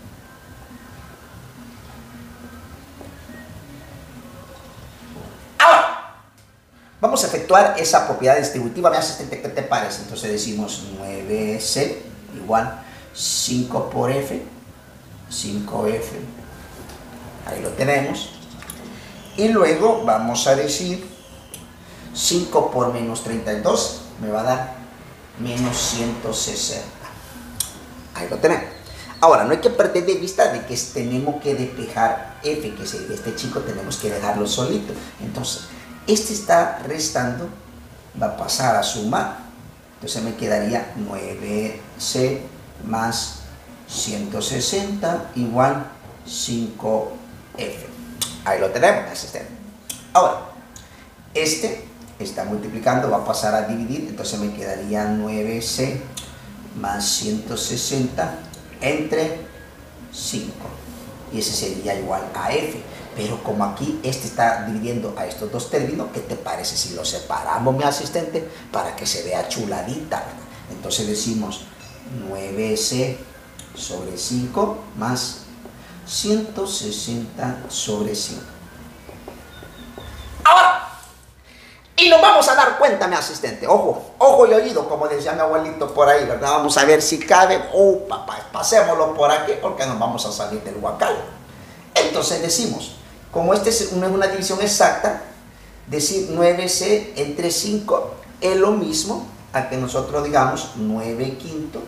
Ahora, vamos a efectuar esa propiedad distributiva. Me asistente, ¿qué te parece? Entonces decimos 9c igual 5 por f, 5f, ahí lo tenemos, y luego vamos a decir 5 por menos 32 me va a dar menos 160, ahí lo tenemos. Ahora, no hay que perder de vista de que tenemos que despejar f, que sería este chico, tenemos que dejarlo solito. Entonces, este está restando, va a pasar a sumar, entonces me quedaría 9c más 160 igual 5f. Ahí lo tenemos, asistente. Ahora, este está multiplicando, va a pasar a dividir, entonces me quedaría 9C más 160 entre 5. Y ese sería igual a F. Pero como aquí este está dividiendo a estos dos términos, ¿qué te parece si lo separamos, mi asistente? Para que se vea chuladita. Entonces decimos 9C sobre 5 más 160 sobre 5. Ahora, y nos vamos a dar cuenta, mi asistente, ojo, ojo y oído, como decía mi abuelito por ahí, ¿verdad? Vamos a ver si cabe. Papá, pasémoslo por aquí porque nos vamos a salir del huacal. Entonces decimos, como este no es una división exacta, decir 9C entre 5 es lo mismo a que nosotros digamos 9 quinto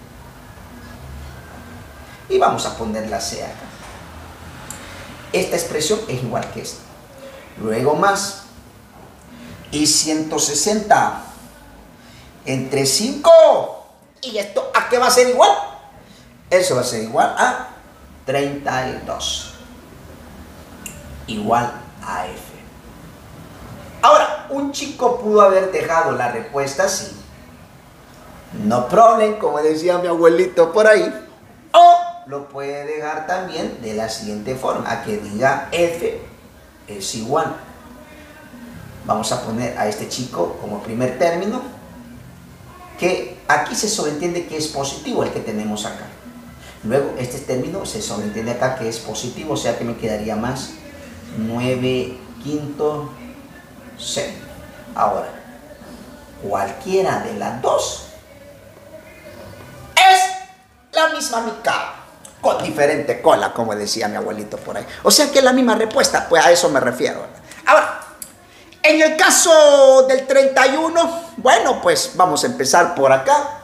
y vamos a poner la C acá. Esta expresión es igual que esta. Luego más, y 160 entre 5, ¿y esto a qué va a ser igual? Eso va a ser igual a 32, igual a F. Ahora, un chico pudo haber dejado la respuesta así, no problem, como decía mi abuelito por ahí, o lo puede dejar también de la siguiente forma, a que diga F es igual. Vamos a poner a este chico como primer término, que aquí se sobreentiende que es positivo el que tenemos acá. Luego este término se sobreentiende acá que es positivo, o sea que me quedaría más 9 quinto C. Ahora, cualquiera de las dos es la misma mitad, con diferente cola, como decía mi abuelito por ahí. O sea que es la misma respuesta, pues a eso me refiero. Ahora, en el caso del 31, bueno, pues vamos a empezar por acá.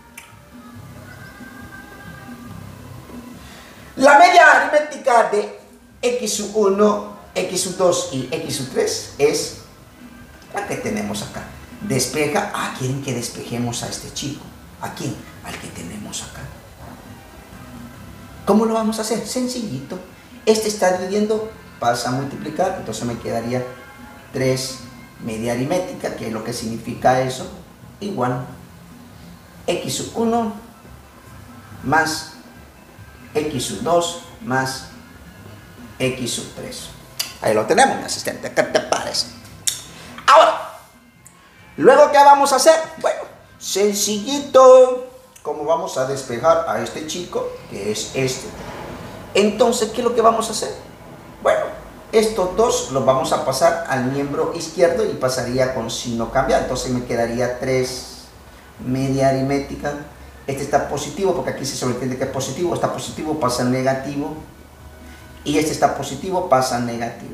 La media aritmética de x1, x2 y x3 es la que tenemos acá. Despeja, quieren que despejemos a este chico. ¿A quién? Al que tenemos acá. ¿Cómo lo vamos a hacer? Sencillito. Este está dividiendo, pasa a multiplicar, entonces me quedaría 3 media aritmética, que es lo que significa eso, igual x1 más x2 más x3. Ahí lo tenemos, mi asistente. ¿Qué te parece? Ahora, luego, ¿qué vamos a hacer? Bueno, sencillito. ¿Cómo vamos a despejar a este chico, que es este? Entonces, ¿qué es lo que vamos a hacer? Bueno, estos dos los vamos a pasar al miembro izquierdo y pasaría con signo cambiado. Entonces me quedaría 3 media aritmética. Este está positivo porque aquí se sobreentiende que es positivo. Está positivo, pasa al negativo. Y este está positivo, pasa al negativo.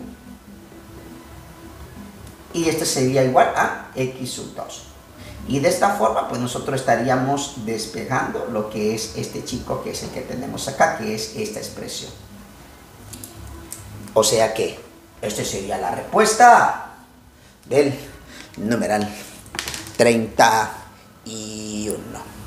Y este sería igual a x2. Y de esta forma, pues nosotros estaríamos despejando lo que es este chico, que es el que tenemos acá, que es esta expresión. O sea que, esta sería la respuesta del numeral 31.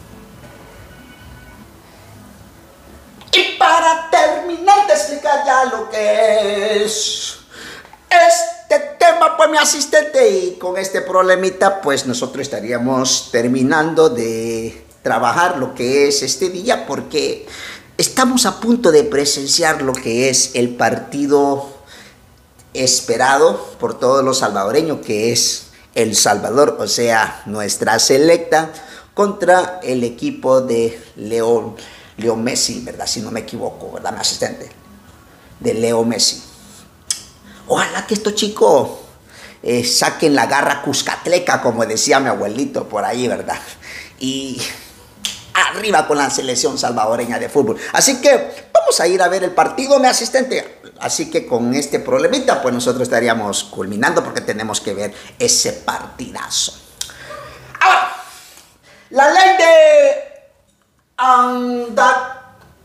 Y para terminar de explicar ya lo que es este tema, pues mi asistente, y con este problemita, pues nosotros estaríamos terminando de trabajar lo que es este día, porque estamos a punto de presenciar lo que es el partido esperado por todos los salvadoreños, que es El Salvador, o sea, nuestra selecta, contra el equipo de Leo Messi, ¿verdad? Si no me equivoco, ¿verdad, mi asistente? De Leo Messi. Ojalá que estos chicos saquen la garra cuscatleca, como decía mi abuelito por ahí, ¿verdad? Y arriba con la selección salvadoreña de fútbol. Así que vamos a ir a ver el partido, mi asistente. Así que con este problemita, pues nosotros estaríamos culminando porque tenemos que ver ese partidazo. Ahora, la ley de Andar.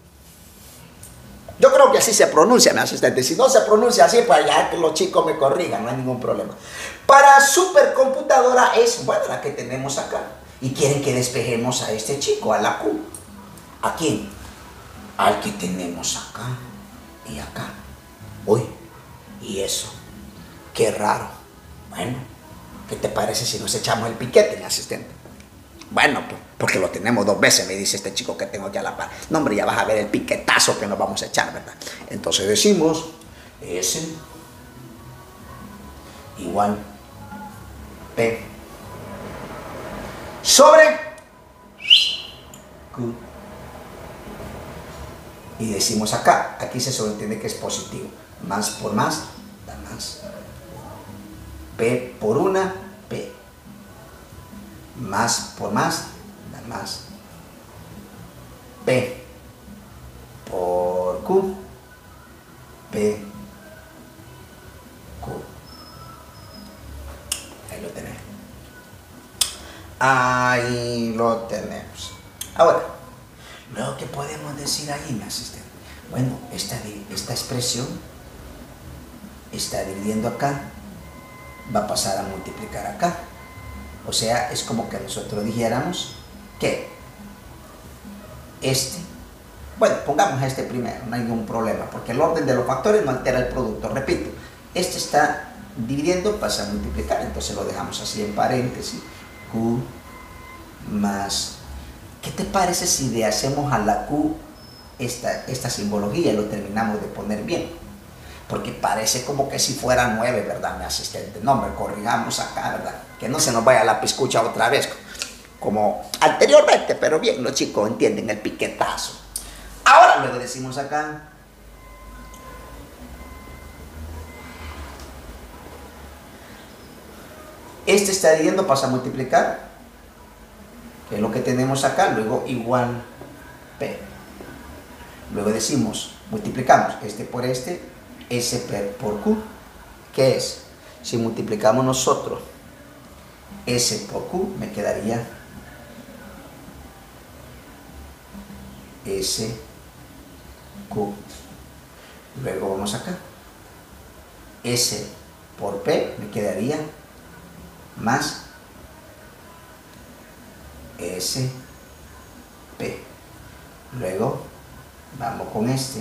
Yo creo que así se pronuncia, mi asistente. Si no se pronuncia así, pues ya que los chicos me corrigan, no hay ningún problema. Para supercomputadora es, bueno, la que tenemos acá. Y quieren que despejemos a este chico, a la Q. ¿A quién? Al que tenemos acá y acá. Uy, y eso, qué raro. Bueno, ¿Qué te parece si nos echamos el piquete, mi asistente? Bueno, pues, porque lo tenemos 2 veces, me dice este chico que tengo aquí a la par. No, hombre, ya vas a ver el piquetazo que nos vamos a echar, ¿verdad? Entonces decimos S igual P sobre Q. Y decimos acá, aquí se sobreentiende que es positivo. Más por más, da más. P por una, P. Más por más, da más. P por Q, P, Q. Ahí lo tenemos. Ahí lo tenemos. Ahora, luego, ¿qué podemos decir ahí, mi asistente? Bueno, esta expresión está dividiendo acá, va a pasar a multiplicar acá. O sea, es como que nosotros dijéramos que bueno, pongamos este primero, no hay ningún problema, porque el orden de los factores no altera el producto. Repito, este está dividiendo, pasa a multiplicar, entonces lo dejamos así en paréntesis, Q más. ¿Qué te parece si le hacemos a la Q esta simbología y lo terminamos de poner bien? Porque parece como que si fuera 9, ¿verdad, mi asistente? No, hombre, corrigamos acá, ¿verdad? Que no se nos vaya la piscucha otra vez, como anteriormente, pero bien, los chicos entienden el piquetazo. Ahora luego decimos acá, este está dividiendo, pasa a multiplicar, que es lo que tenemos acá, luego igual P. Luego decimos, multiplicamos este por este, SP por Q, ¿qué es? Si multiplicamos nosotros S por Q, me quedaría S, Q. Luego vamos acá, S por P, me quedaría más S, P. Luego vamos con este,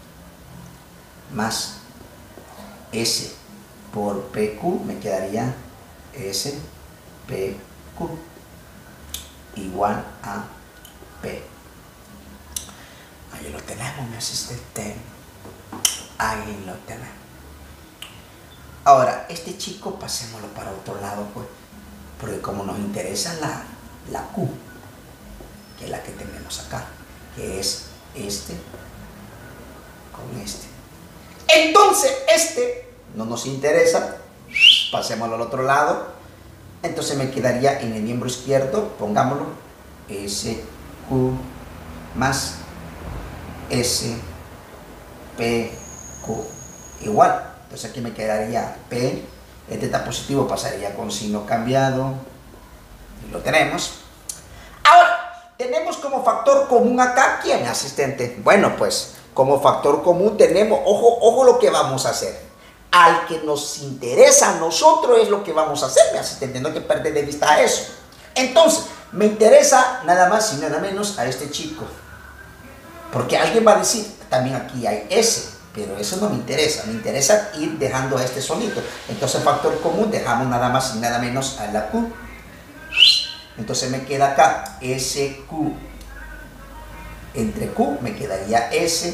más S por PQ, me quedaría S, PQ, igual a P. Ahí lo tenemos, mi asistente. Ahí lo tenemos. Ahora, este chico pasémoslo para otro lado, pues, porque como nos interesa la Q, que es la que tenemos acá, que es este con este. Entonces, este no nos interesa, pasémoslo al otro lado. Entonces me quedaría en el miembro izquierdo, pongámoslo, S, Q, más S, P, Q, igual. Entonces aquí me quedaría P, este está positivo, pasaría con signo cambiado, y lo tenemos. Ahora, tenemos como factor común acá, ¿quién, asistente? Bueno, pues, como factor común tenemos, ojo lo que vamos a hacer. Al que nos interesa a nosotros es lo que vamos a hacer, mi asistente, no hay que perder de vista eso. Entonces, me interesa nada más y nada menos a este chico. Porque alguien va a decir, también aquí hay S, pero eso no me interesa ir dejando a este solito. Entonces, factor común, dejamos nada más y nada menos a la Q. Entonces me queda acá SQ. Entre Q me quedaría S.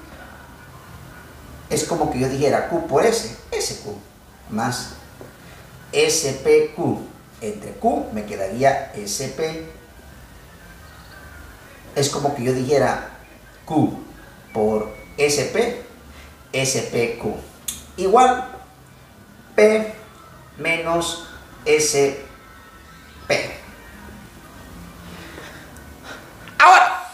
Es como que yo dijera Q por S, SQ, más SPQ. Entre Q me quedaría SP. Es como que yo dijera Q por SP, SPQ. Igual P menos SP. Ahora,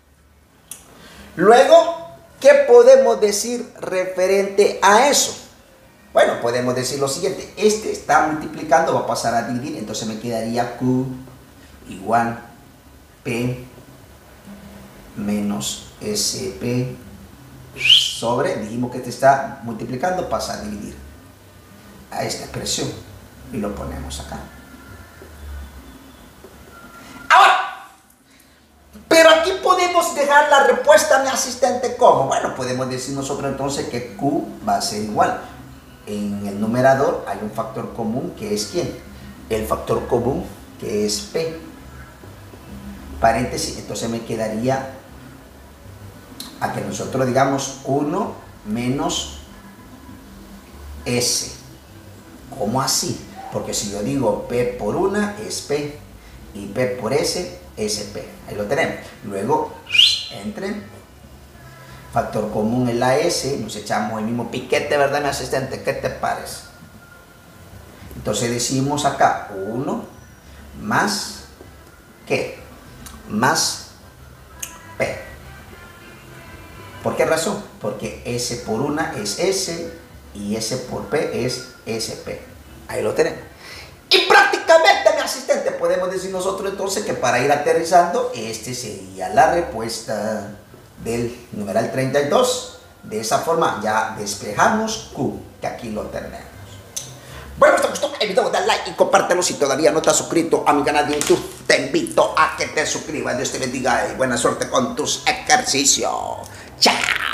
luego, ¿qué podemos decir referente a eso? Bueno, podemos decir lo siguiente, este está multiplicando, va a pasar a dividir, entonces me quedaría Q igual P menos SP sobre, dijimos que este está multiplicando, pasa a dividir a esta expresión y lo ponemos acá. Pero aquí podemos dejar la respuesta a mi asistente como. Bueno, podemos decir nosotros entonces que Q va a ser igual. En el numerador hay un factor común que es ¿quién? el factor común, que es P. Paréntesis, entonces me quedaría a que nosotros digamos 1 menos S. ¿Cómo así? Porque si yo digo P por 1 es P y P por S es P. Ahí lo tenemos. Luego, entre factor común en la S, nos echamos el mismo piquete, ¿verdad, mi asistente? ¿Qué te parece? Entonces decimos acá 1 más ¿qué? Más P. ¿Por qué razón? Porque S por 1 es S y S por P es SP. Ahí lo tenemos. Y prácticamente, mi asistente, podemos decir nosotros entonces que para ir aterrizando, este sería la respuesta del numeral 32. De esa forma ya despejamos Q, que aquí lo tenemos. Bueno, si te gustó el video, dale like y compártelo. Si todavía no te has suscrito a mi canal de YouTube, te invito a que te suscribas. Dios te bendiga y buena suerte con tus ejercicios. ¡Chao!